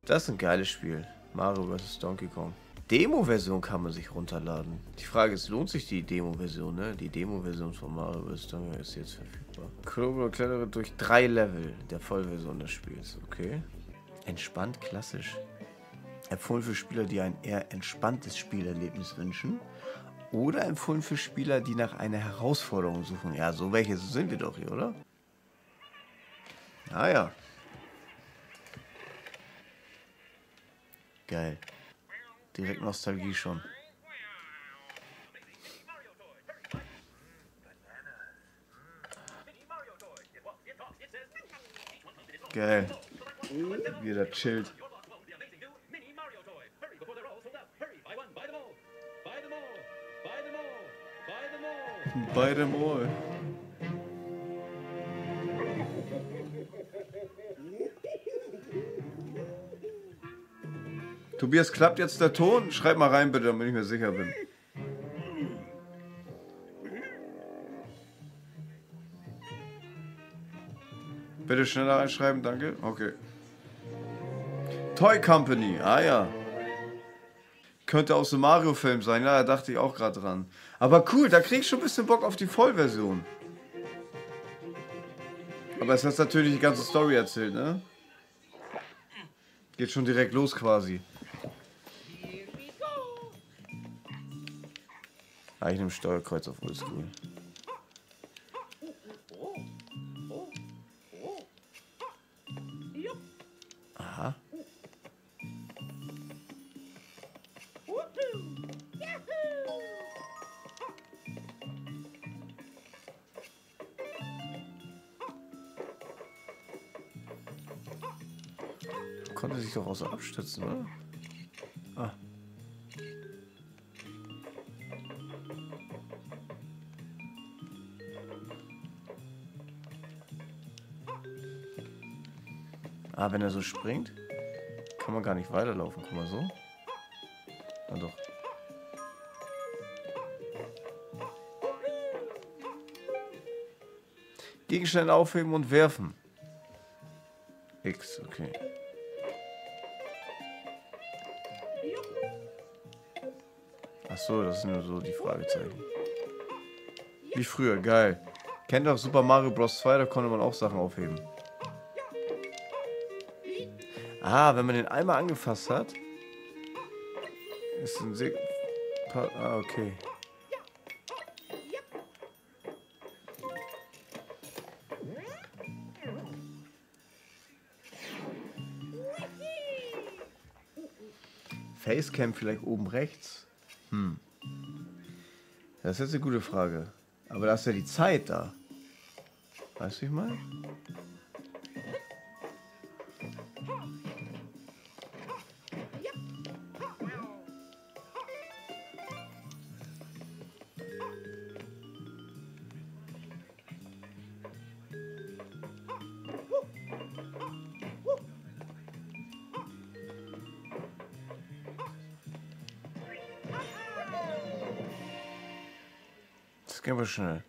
Das ist ein geiles Spiel. Mario vs. Donkey Kong. Demo-Version kann man sich runterladen. Die Frage ist, lohnt sich die Demo-Version, ne? Die Demo-Version von Mario vs. Donkey Kong ist jetzt verfügbar. Clover klettere durch 3 Level der Vollversion des Spiels. Okay. Entspannt, klassisch. Empfohlen für Spieler, die ein eher entspanntes Spielerlebnis wünschen. Oder empfohlen für Spieler, die nach einer Herausforderung suchen. Ja, so welche sind wir doch hier, oder? Ah ja. Geil. Direkt Nostalgie schon. Geil. Wie der chillt. Buy them all. Tobias, klappt jetzt der Ton? Schreib mal rein bitte, damit ich mir sicher bin. Bitte schneller reinschreiben, danke. Okay. Toy Company, ah ja. Könnte aus dem Mario-Film sein, ja, da dachte ich auch gerade dran. Aber cool, da krieg ich schon ein bisschen Bock auf die Vollversion. Aber es hat natürlich die ganze Story erzählt, ne? Geht schon direkt los quasi. Ah, ich nehme Steuerkreuz auf Oldschool. Aha. Konnte sich doch auch so abstützen, oder? Ah. Ah, wenn er so springt, kann man gar nicht weiterlaufen. Guck mal so. Na doch. Gegenstände aufheben und werfen. X, okay. Ach so, das sind nur so die Fragezeichen. Wie früher, geil. Kennt doch Super Mario Bros. 2, da konnte man auch Sachen aufheben. Ah, wenn man den einmal angefasst hat, ist ein Ah, okay. Facecam vielleicht oben rechts? Das ist jetzt eine gute Frage. Aber da ist ja die Zeit da. Weißt du, wie ich meine? Das gehen wir schnell.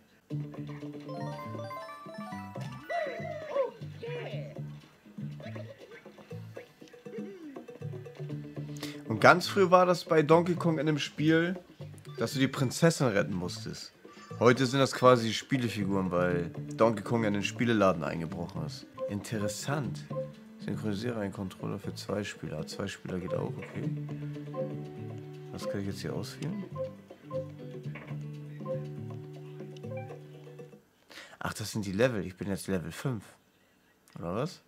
Und ganz früh war das bei Donkey Kong in dem Spiel, dass du die Prinzessin retten musstest. Heute sind das quasi die Spielefiguren, weil Donkey Kong in den Spieleladen eingebrochen ist. Interessant. Synchronisiere einen Controller für 2 Spieler. 2 Spieler geht auch, okay. Was kann ich jetzt hier ausführen? Ach, das sind die Level. Ich bin jetzt Level 5. Oder was?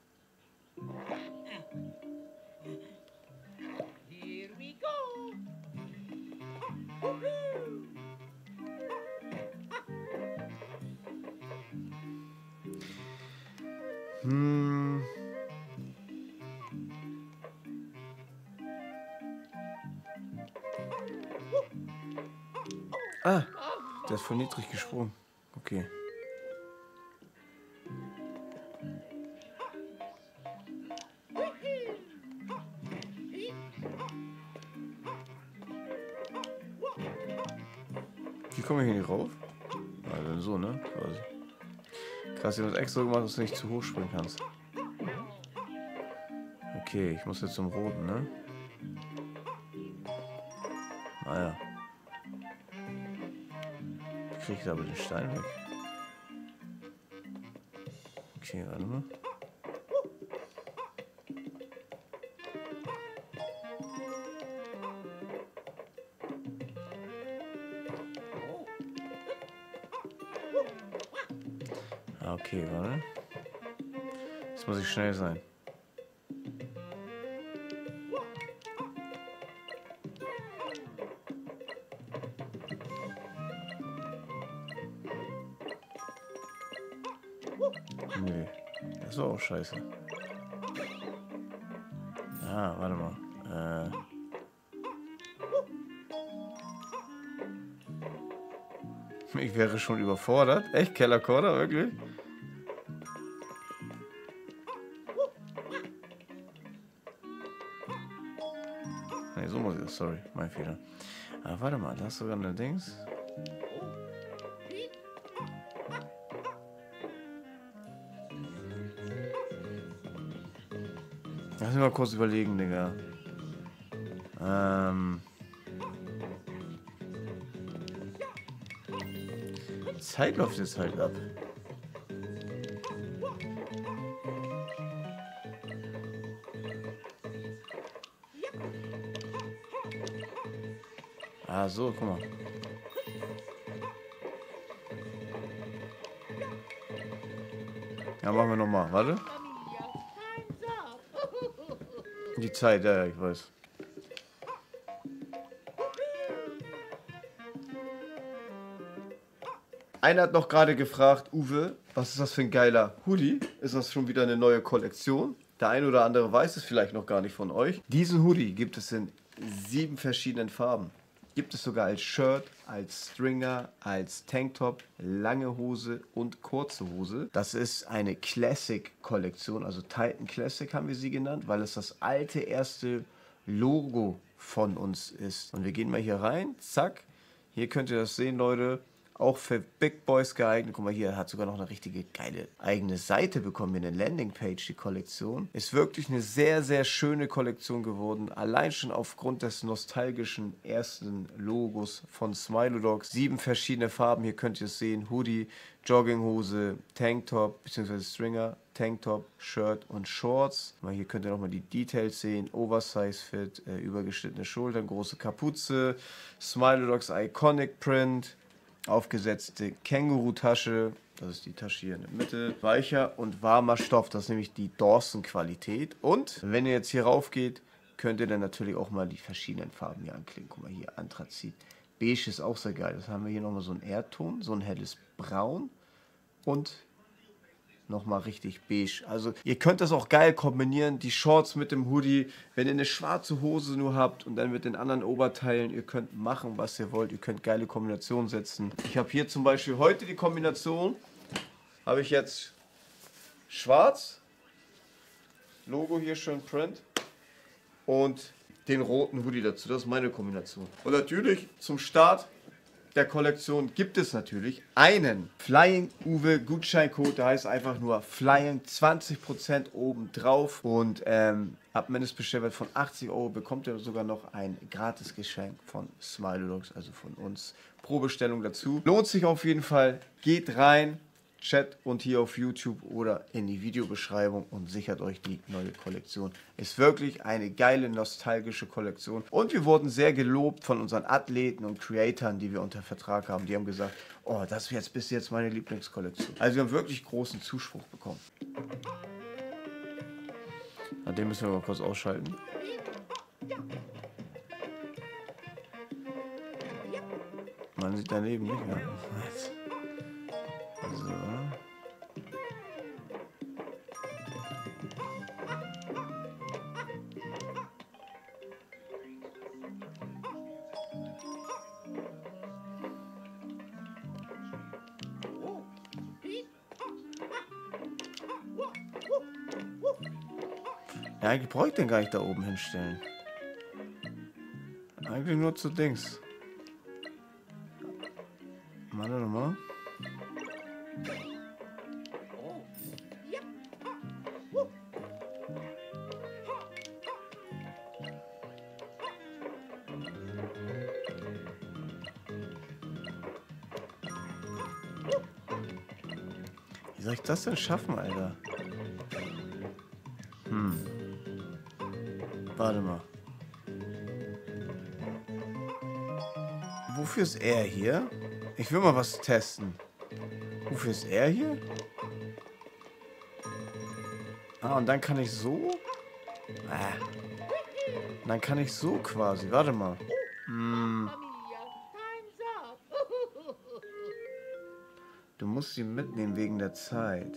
Ah, der ist von niedrig gesprungen. Okay. Wie komme ich hier nicht rauf? Also so, ne? Quasi. Krass, ihr habt extra gemacht, dass du nicht zu hoch springen kannst. Okay, ich muss jetzt zum Roten, ne? Naja. Ich kriege aber den Stein weg. Okay, warte mal. Okay, warte. Jetzt muss ich schnell sein. Nee, das war auch scheiße. Ah, warte mal. Ich wäre schon überfordert. Echt, Kellerkorder, wirklich? Ne, so muss ich das. Sorry, mein Fehler. Aber warte mal, da hast du sogar eine Dings. Lass mich mal kurz überlegen, Digga. Zeit läuft jetzt halt ab. Ah, so, guck mal. Ja, machen wir nochmal. Warte. Die Zeit, ja, ich weiß. Einer hat noch gerade gefragt, Uwe, was ist das für ein geiler Hoodie? Ist das schon wieder eine neue Kollektion? Der ein oder andere weiß es vielleicht noch gar nicht von euch. Diesen Hoodie gibt es in 7 verschiedenen Farben. Gibt es sogar als Shirt, als Stringer, als Tanktop, lange Hose und kurze Hose. Das ist eine Classic-Kollektion, also Titan Classic haben wir sie genannt, weil es das alte erste Logo von uns ist. Und wir gehen mal hier rein, zack. Hier könnt ihr das sehen, Leute. Auch für Big Boys geeignet. Guck mal, hier hat sogar noch eine richtige geile eigene Seite bekommen, eine Landingpage, die Kollektion. Ist wirklich eine sehr, sehr schöne Kollektion geworden. Allein schon aufgrund des nostalgischen ersten Logos von Smilodogs. 7 verschiedene Farben, hier könnt ihr es sehen. Hoodie, Jogginghose, Tanktop bzw. Stringer, Tanktop, Shirt und Shorts. Mal hier könnt ihr nochmal die Details sehen. Oversize Fit, übergeschnittene Schultern, große Kapuze, Smilodogs Iconic Print. Aufgesetzte Känguru-Tasche, das ist die Tasche hier in der Mitte. Weicher und warmer Stoff, das ist nämlich die Dawson-Qualität. Und wenn ihr jetzt hier rauf geht, könnt ihr dann natürlich auch mal die verschiedenen Farben hier anklicken. Guck mal hier, Anthrazit. Beige ist auch sehr geil. Das haben wir hier nochmal so einen Erdton, so ein helles Braun und nochmal richtig beige. Also ihr könnt das auch geil kombinieren, die Shorts mit dem Hoodie, wenn ihr eine schwarze Hose nur habt und dann mit den anderen Oberteilen, ihr könnt machen, was ihr wollt, ihr könnt geile Kombinationen setzen. Ich habe hier zum Beispiel heute die Kombination, habe ich jetzt schwarz, Logo hier schön Print und den roten Hoodie dazu, das ist meine Kombination. Und natürlich zum Start der Kollektion gibt es natürlich einen Flying Uwe Gutscheincode, der heißt einfach nur Flying, 20% oben drauf und ab Mindestbestellwert von 80 € bekommt ihr sogar noch ein Gratisgeschenk von Smilodogs, also von uns, pro Bestellung dazu. Lohnt sich auf jeden Fall, geht rein, Chat und hier auf YouTube oder in die Videobeschreibung und sichert euch die neue Kollektion. Ist wirklich eine geile, nostalgische Kollektion. Und wir wurden sehr gelobt von unseren Athleten und Creatoren, die wir unter Vertrag haben. Die haben gesagt, oh, das ist jetzt bis jetzt meine Lieblingskollektion. Also wir haben wirklich großen Zuspruch bekommen. Na, den müssen wir mal kurz ausschalten. Man sieht daneben nicht, ja. So. Ja, eigentlich brauche ich den gar nicht da oben hinstellen. Eigentlich nur zu Dings. Warte nochmal. Wie soll ich das denn schaffen, Alter? Warte mal. Wofür ist er hier? Ich will mal was testen. Wofür ist er hier? Ah, und dann kann ich so? Und dann kann ich so quasi. Warte mal. Du musst sie mitnehmen wegen der Zeit.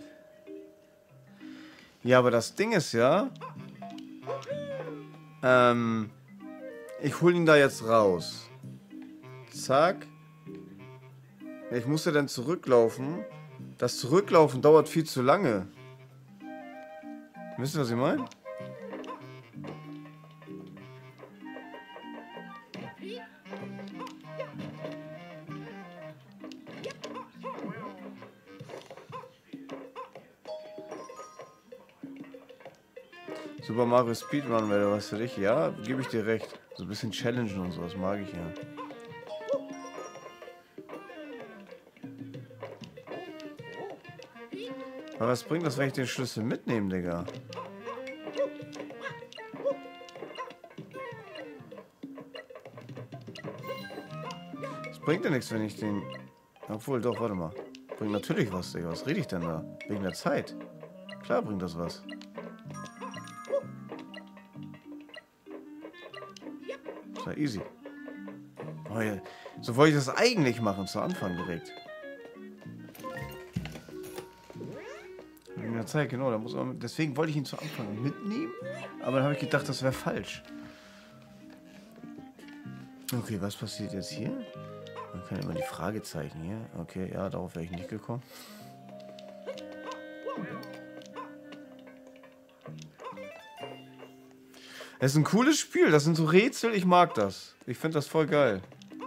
Ja, aber das Ding ist ja... ich hole ihn da jetzt raus. Zack. Ich muss ja dann zurücklaufen. Das Zurücklaufen dauert viel zu lange. Wisst ihr, was ich meine? Super Mario Speedrun wäre was für dich. Ja, gebe ich dir recht. So ein bisschen Challengen und sowas mag ich ja. Aber was bringt das, wenn ich den Schlüssel mitnehme, Digga? Es bringt ja nichts, wenn ich den... Obwohl, doch, warte mal. Bringt natürlich was, Digga. Was rede ich denn da? Wegen der Zeit. Klar bringt das was. Ist ja easy. Oh, ja. So wollte ich das eigentlich machen, zu Anfang direkt. Wegen der Zeit, genau. Da muss man, deswegen wollte ich ihn zu Anfang mitnehmen. Aber dann habe ich gedacht, das wäre falsch. Okay, was passiert jetzt hier? Man kann immer die Fragezeichen hier. Okay, ja, darauf wäre ich nicht gekommen. Es ist ein cooles Spiel. Das sind so Rätsel. Ich mag das. Ich finde das voll geil.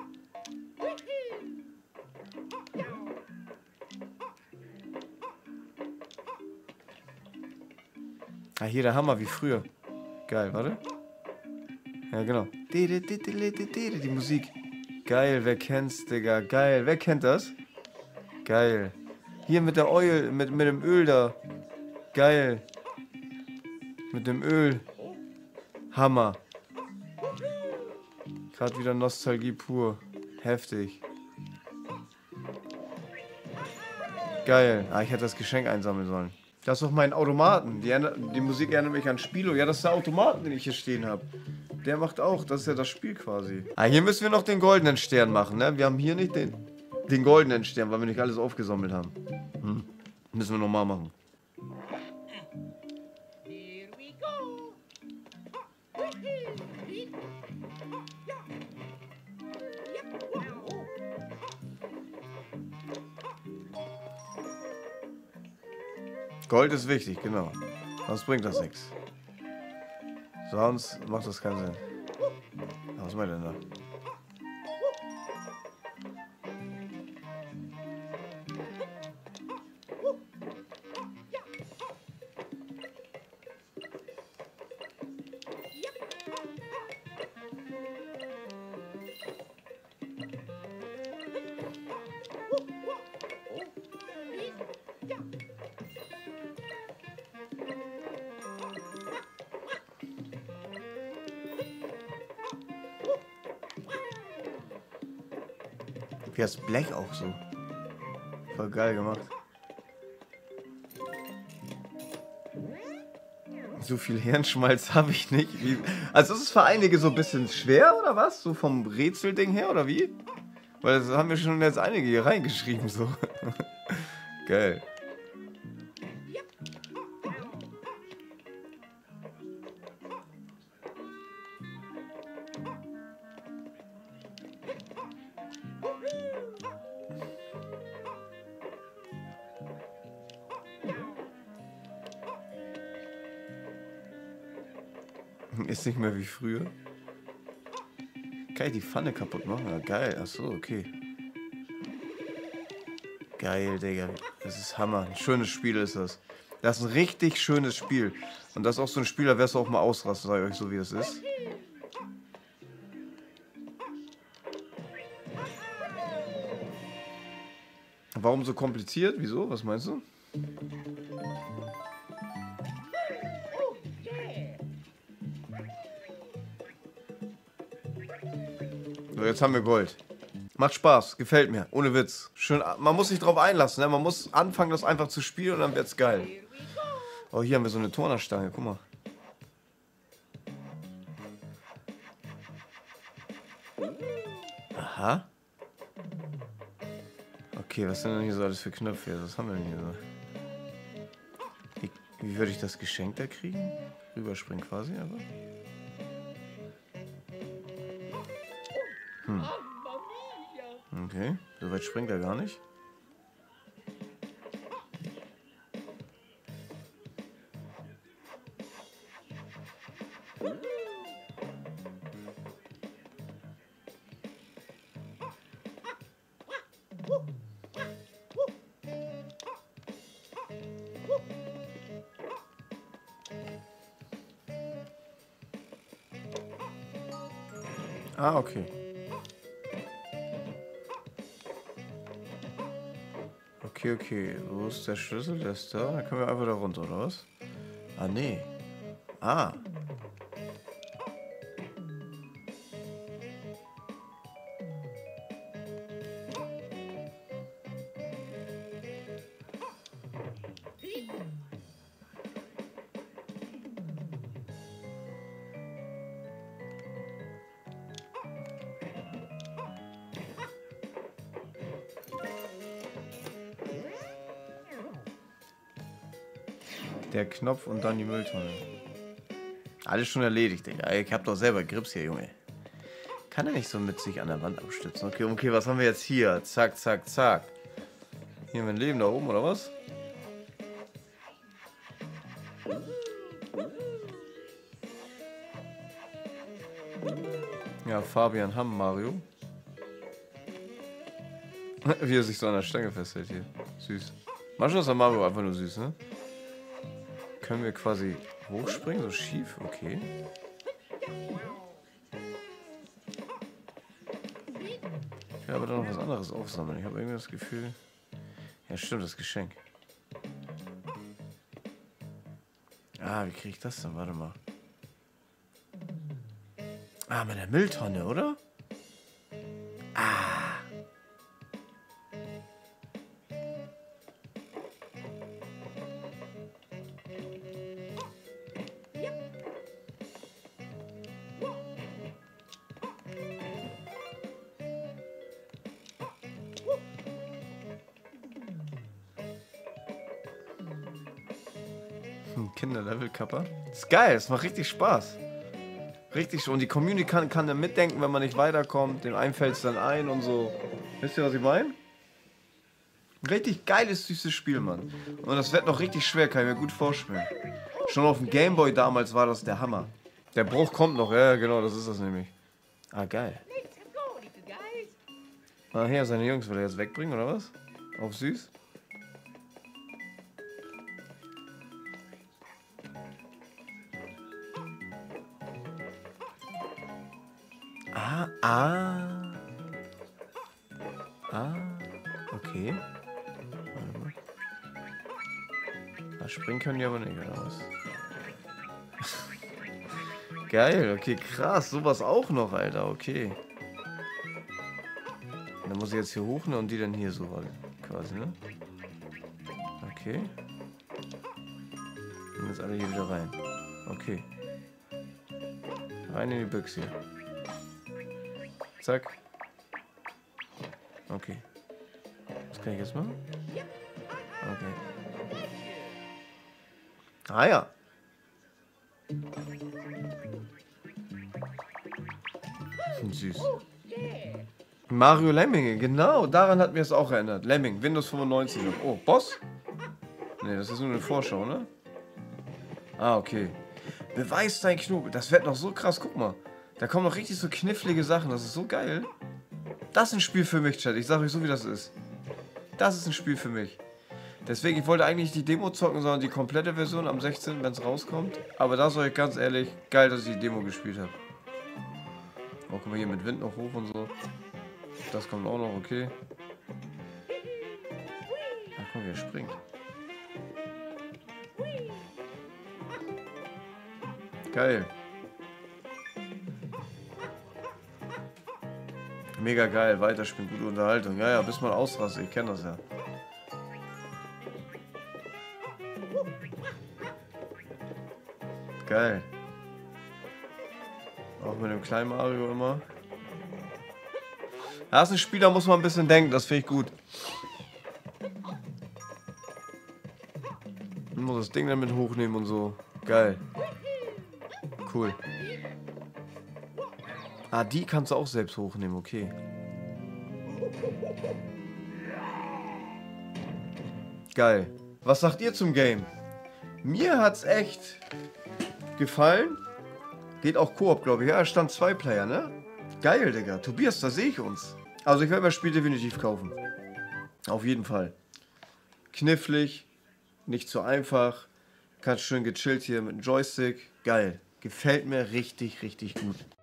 Ah, hier der Hammer wie früher. Geil, warte. Ja, genau. Die Musik. Geil, wer kennt's, Digga? Geil, wer kennt das? Geil. Hier mit der Oil, mit dem Öl da. Geil. Mit dem Öl. Hammer. Gerade wieder Nostalgie pur. Heftig. Geil. Ah, ich hätte das Geschenk einsammeln sollen. Das ist doch mein Automaten. Die Musik erinnert mich an Spilo. Ja, das ist der Automaten, den ich hier stehen habe. Der macht auch. Das ist ja das Spiel quasi. Ah, hier müssen wir noch den goldenen Stern machen, ne? Wir haben hier nicht den goldenen Stern, weil wir nicht alles aufgesammelt haben. Müssen wir nochmal machen. Gold ist wichtig, genau. Sonst bringt das nichts. Sonst macht das keinen Sinn. Was meint ihr denn da? Wie das Blech auch so. Voll geil gemacht. So viel Hirnschmalz habe ich nicht. Also ist es für einige so ein bisschen schwer, oder was? So vom Rätselding her, oder wie? Weil das haben wir schon jetzt einige hier reingeschrieben, so. Geil. Ist nicht mehr wie früher. Kann ich die Pfanne kaputt machen? Ja, geil. Achso, okay. Geil, Digga. Das ist Hammer. Ein schönes Spiel ist das. Das ist ein richtig schönes Spiel. Und das ist auch so ein Spiel, da wirst du auch mal ausrasten, sag ich euch so, wie das ist. Warum so kompliziert? Wieso? Was meinst du? So, jetzt haben wir Gold. Macht Spaß, gefällt mir, ohne Witz. Schön, man muss sich drauf einlassen, ne? Man muss anfangen, das einfach zu spielen und dann wird's geil. Oh, hier haben wir so eine Turnerstange, guck mal. Aha. Okay, was sind denn hier so alles für Knöpfe hier? Was haben wir denn hier so? Wie würde ich das Geschenk da kriegen? Rüberspringen quasi, aber. Okay, so weit springt er gar nicht. Ah, okay. Okay. Wo ist der Schlüssel? Der ist da. Dann können wir einfach da runter, oder was? Ah, nee. Ah. Der Knopf und dann die Mülltonne. Alles schon erledigt, Digga. Ich hab doch selber Grips hier, Junge. Kann er nicht so mit sich an der Wand abstützen? Okay, was haben wir jetzt hier? Zack. Hier haben wir ein Leben da oben, oder was? Ja, Fabian Hamm, Mario. Wie er sich so an der Stange festhält hier. Süß. Manchmal ist der Mario einfach nur süß, ne? Können wir quasi hochspringen, so schief? Okay. Ich will aber da noch was anderes aufsammeln. Ich habe irgendwie das Gefühl... Ja, stimmt, das Geschenk. Ah, wie kriege ich das denn? Warte mal. Ah, mit der Mülltonne, oder? Kinderlevel-Kapper. Ist geil, es macht richtig Spaß. Richtig, und die Community kann dann mitdenken, wenn man nicht weiterkommt. Dem einen fällt es dann ein und so. Wisst ihr, was ich meine? Richtig geiles, süßes Spiel, Mann. Und das wird noch richtig schwer, kann ich mir gut vorstellen. Schon auf dem Gameboy damals war das der Hammer. Der Bruch kommt noch, ja genau, das ist das nämlich. Ah, geil. Ah, hier, seine Jungs will er jetzt wegbringen, oder was? Auf süß? Okay. Springen können die aber nicht, oder was? Geil, okay, krass. Sowas auch noch, Alter, okay. Dann muss ich jetzt hier hoch, ne, und die dann hier so quasi, ne? Okay. Und jetzt alle hier wieder rein. Okay. Rein in die Büchse hier. Zack. Okay. Was kann ich jetzt machen? Okay. Ah ja. Süß. Mario Lemminge, genau, daran hat mir es auch erinnert. Lemming, Windows 95. Oh, Boss? Ne, das ist nur eine Vorschau, ne? Ah, okay. Beweis dein Knobel. Das wird noch so krass, guck mal. Da kommen noch richtig so knifflige Sachen, das ist so geil. Das ist ein Spiel für mich, Chat. Ich sag euch so, wie das ist. Das ist ein Spiel für mich. Deswegen, ich wollte eigentlich die Demo zocken, sondern die komplette Version am 16., wenn es rauskommt. Aber da sage ich ganz ehrlich, geil, dass ich die Demo gespielt habe. Oh, guck mal hier mit Wind noch hoch und so. Das kommt auch noch, okay. Ach komm, wie er springt. Geil. Mega geil, weiterspielen, gute Unterhaltung. Ja, ja, bis man ausrastet, ich kenne das ja. Geil. Auch mit dem kleinen Mario immer. Da ist ein Spiel, da muss man ein bisschen denken, das finde ich gut. Man muss das Ding damit hochnehmen und so. Geil. Cool. Ah, die kannst du auch selbst hochnehmen, okay. Geil. Was sagt ihr zum Game? Mir hat's echt gefallen. Geht auch Koop, glaube ich. Ja, es stand 2 Player, ne? Geil, Digga. Tobias, da sehe ich uns. Also ich werde mir das Spiel definitiv kaufen. Auf jeden Fall. Knifflig. Nicht so einfach. Ganz schön gechillt hier mit dem Joystick. Geil. Gefällt mir richtig, richtig gut.